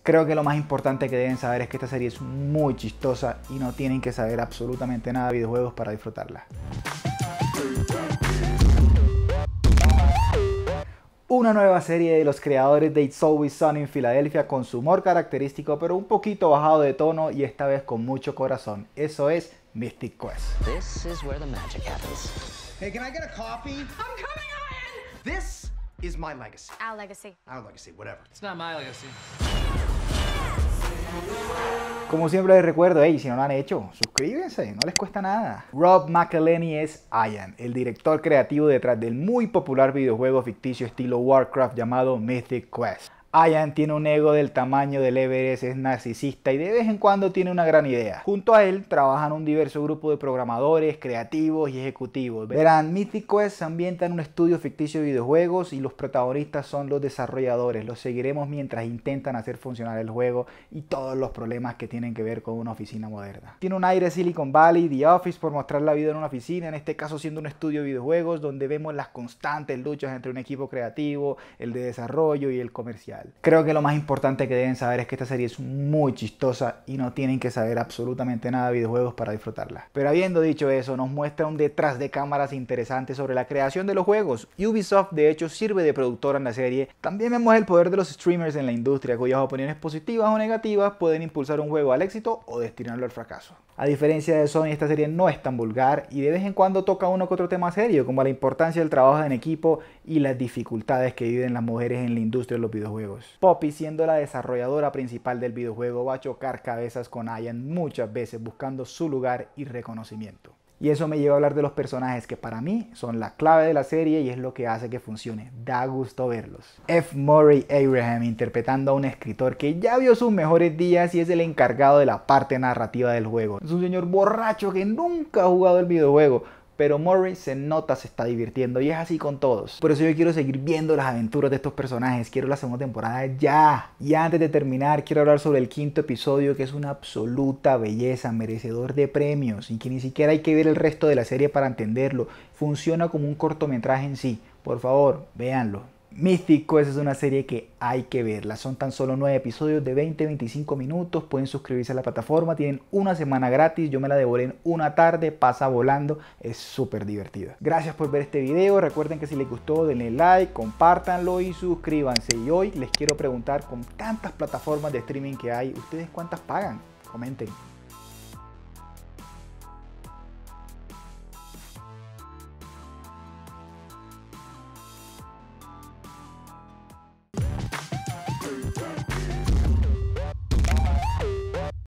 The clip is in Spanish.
Creo que lo más importante que deben saber es que esta serie es muy chistosa y no tienen que saber absolutamente nada de videojuegos para disfrutarla. Una nueva serie de los creadores de It's Always Sunny en Filadelfia con su humor característico pero un poquito bajado de tono y esta vez con mucho corazón. Eso es Mythic Quest. This is where the magic happens. Hey, can I get a coffee? I'm coming, Ian! This is my legacy. Our legacy. Our legacy, whatever. It's not my legacy. Como siempre les recuerdo, si no lo han hecho, suscríbanse, no les cuesta nada. Rob McElhenney es Ian, el director creativo detrás del muy popular videojuego ficticio estilo Warcraft llamado Mythic Quest. Ian tiene un ego del tamaño del Everest, es narcisista y de vez en cuando tiene una gran idea. Junto a él trabajan un diverso grupo de programadores, creativos y ejecutivos. Verán, Mythic Quest se ambienta en un estudio ficticio de videojuegos y los protagonistas son los desarrolladores. Los seguiremos mientras intentan hacer funcionar el juego y todos los problemas que tienen que ver con una oficina moderna. Tiene un aire Silicon Valley, The Office por mostrar la vida en una oficina, en este caso siendo un estudio de videojuegos donde vemos las constantes luchas entre un equipo creativo, el de desarrollo y el comercial. Creo que lo más importante que deben saber es que esta serie es muy chistosa y no tienen que saber absolutamente nada de videojuegos para disfrutarla. Pero habiendo dicho eso, nos muestra un detrás de cámaras interesante sobre la creación de los juegos. Ubisoft de hecho sirve de productora en la serie. También vemos el poder de los streamers en la industria, cuyas opiniones positivas o negativas pueden impulsar un juego al éxito o destinarlo al fracaso. A diferencia de Sony, esta serie no es tan vulgar y de vez en cuando toca uno que otro tema serio, como la importancia del trabajo en equipo y las dificultades que viven las mujeres en la industria de los videojuegos. Poppy, siendo la desarrolladora principal del videojuego, va a chocar cabezas con Ian muchas veces buscando su lugar y reconocimiento. Y eso me lleva a hablar de los personajes que para mí son la clave de la serie y es lo que hace que funcione. Da gusto verlos. F. Murray Abraham interpretando a un escritor que ya vio sus mejores días y es el encargado de la parte narrativa del juego. Es un señor borracho que nunca ha jugado el videojuego, pero Murray se nota se está divirtiendo y es así con todos. Por eso yo quiero seguir viendo las aventuras de estos personajes, quiero la segunda temporada ya. Y antes de terminar quiero hablar sobre el quinto episodio, que es una absoluta belleza, merecedor de premios y que ni siquiera hay que ver el resto de la serie para entenderlo. Funciona como un cortometraje en sí. Por favor, véanlo. Mythic Quest es una serie que hay que verla. Son tan solo 9 episodios de 20-25 minutos. Pueden suscribirse a la plataforma. Tienen una semana gratis. Yo me la devoré en una tarde. Pasa volando. Es súper divertida. Gracias por ver este video. Recuerden que si les gustó denle like, compártanlo y suscríbanse. Y hoy les quiero preguntar, con tantas plataformas de streaming que hay, ¿ustedes cuántas pagan? Comenten.